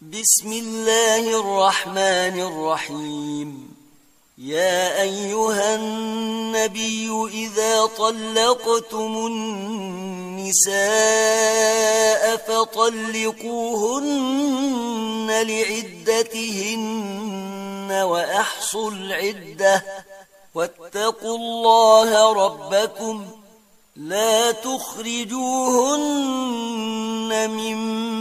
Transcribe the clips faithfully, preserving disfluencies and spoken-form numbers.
بسم الله الرحمن الرحيم. يا أيها النبي إذا طلقتم النساء فطلقوهن لعدتهن وأحصوا العدة واتقوا الله ربكم لا تخرجوهن من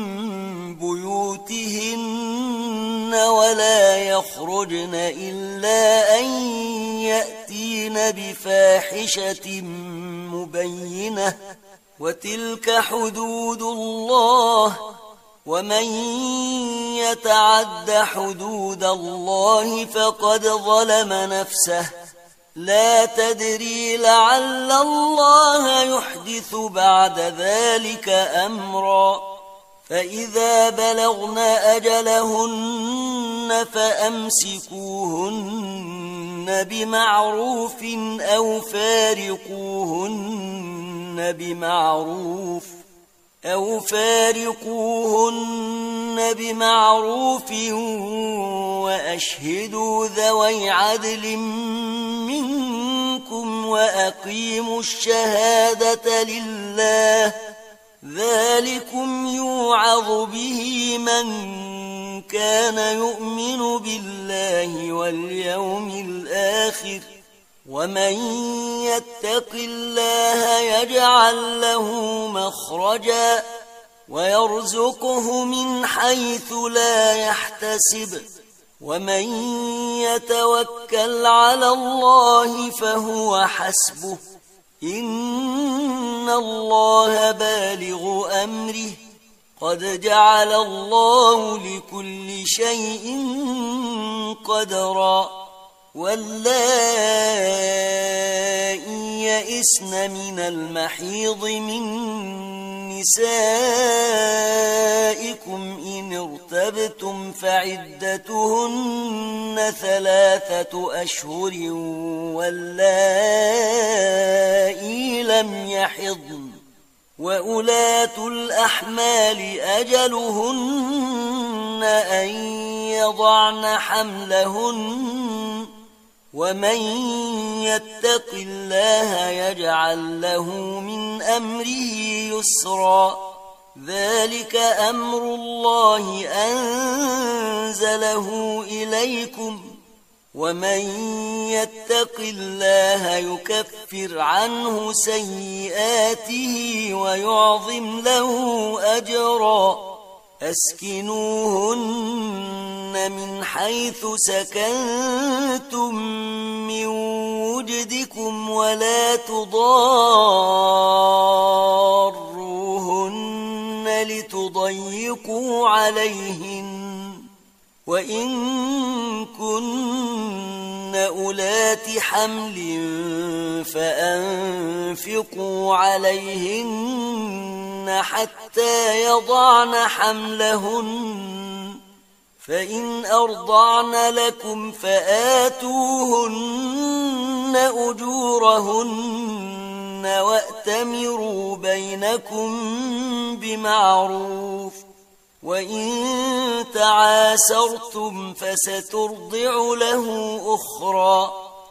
بيوتهن ولا يخرجن إلا أن يأتين بفاحشة مبينة وتلك حدود الله ومن يتعد حدود الله فقد ظلم نفسه لا تدري لعل الله يحدث بعد ذلك أمرا فإذا بلغن أجلهن فأمسكوهن بمعروف أو فارقوهن بمعروف أو فارقوهن بمعروف وأشهدوا ذوي عدل منكم وأقيموا الشهادة لله ذلكم يوعظ به من كان يؤمن بالله واليوم الآخر ومن يتق الله يجعل له مخرجا ويرزقه من حيث لا يحتسب ومن يتوكل على الله فهو حسبه إن الله بالغ أمره قد جعل الله لكل شيء قدرا واللائي يئسن من المحيض من نسائكم إن ارتبتم فعدتهن ثلاثة أشهر واللائي لم يحضن وأولاة الأحمال أجلهن أن يضعن حملهن ومن يتق الله يجعل له من أمره يسرا ذلك أمر الله أنزله إليكم ومن يتق الله يكفر عنه سيئاته ويعظم له أجرا أسكنوهن من حيث سكنتم من وجدكم ولا تضاروهن لتضيقوا عليهن وإن كن أولات حمل فأنفقوا عليهن حتى يضعن حملهن فإن أرضعن لكم فآتوهن أجورهن وأتمروا بينكم بمعروف وإن تعاسرتم فسترضع له أخرى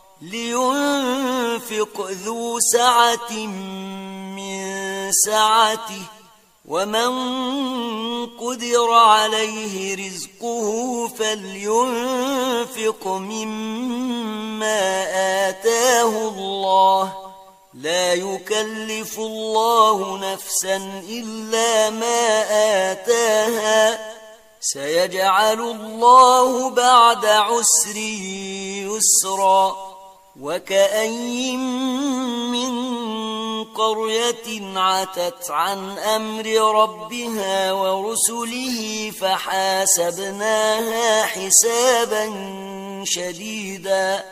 لينفق ذو سعة من سعته ومن قدر عليه رزقه فلينفق مما آتاه الله لا يكلف الله نفسا إلا ما آتاها سيجعل الله بعد عسر يسرا وكأين من قرية عتت عن أمر ربها ورسله فحاسبناها حسابا شديدا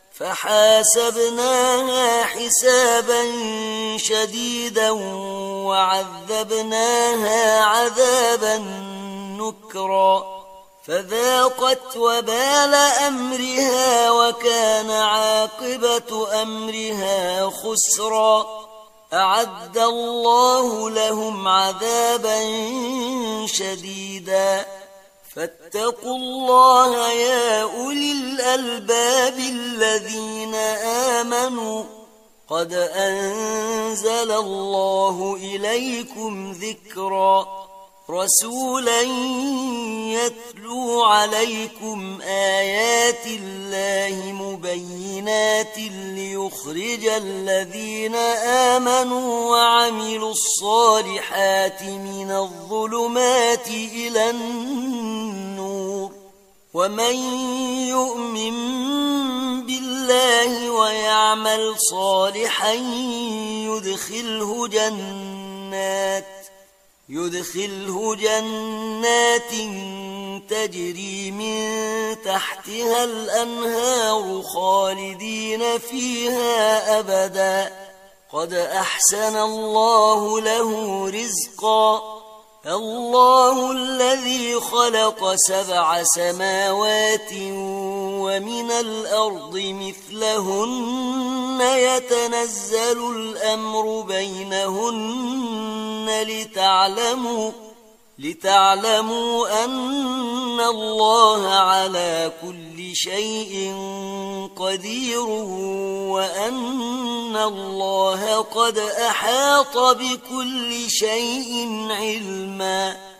فحاسبناها حسابا شديدا وعذبناها عذابا نكرا فذاقت وبال أمرها وكان عاقبة أمرها خسرا أعد الله لهم عذابا شديدا فاتقوا الله يا أولي الألباب الذين آمنوا قد أنزل الله إليكم ذكرا رسولا يتلو عليكم آيات الله مبينات ليخرج الذين آمنوا وعملوا الصالحات من الظلمات إلى النور ومن يؤمن بالله ويعمل صالحا يدخله جنات يدخله جنات تجري من تحتها الأنهار خالدين فيها أبدا قد أحسن الله له رزقا الله الذي خلق سبع سماوات ومن الأرض مثلهن يتنزل الأمر بينهن لتعلموا لتعلموا أن الله على كل شيء قدير وأن الله قد أحاط بكل شيء علما